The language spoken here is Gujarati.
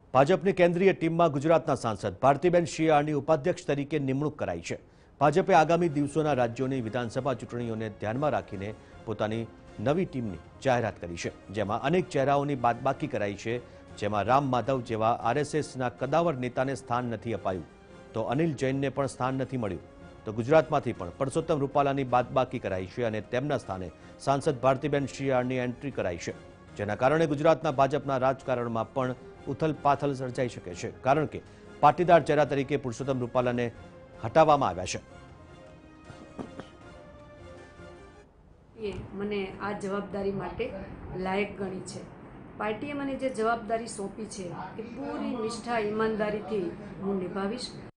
ભાજપની કેન્દ્રીય ટીમમાં ગુજરાતના સાંસદ ભારતીબેન શિયાળની ઉપાધ્યક્ષ તરીકે નિમણૂક કરાઈ છે। ભાજપે આગામી દિવસોના રાજ્યોની વિધાનસભા ચૂંટણીઓને ધ્યાનમાં રાખીને પોતાની નવી ટીમની જાહેરાત કરી છે, જેમાં અનેક ચહેરાઓની બાદબાકી કરાઈ છે। જેમાં રામ માધવ જેવા આરએસએસના કદાવર નેતાને સ્થાન નથી અપાયું, તો અનિલ જૈનને પણ સ્થાન નથી મળ્યું। તો ગુજરાતમાંથી પણ પરસોત્તમ રૂપાલાની બાદબાકી કરાઈ છે અને તેમના સ્થાને સાંસદ ભારતીબેન શિયાળની એન્ટ્રી કરાઈ છે, જેના કારણે ગુજરાતના ભાજપના રાજકારણમાં પણ ઉથલપાથલ સર્જાઈ શકે છે, કારણ કે પાટીદાર ચહેરા તરીકે પરસોત્તમ રૂપાલાને હટાવવામાં આવ્યા છે। મને આ જવાબદારી માટે લાયક ગણી છે। પાર્ટીએ મને જે જવાબદારી સોંપી છે એ પૂરી નિષ્ઠા ઈમાનદારીથી હું નિભાવીશ।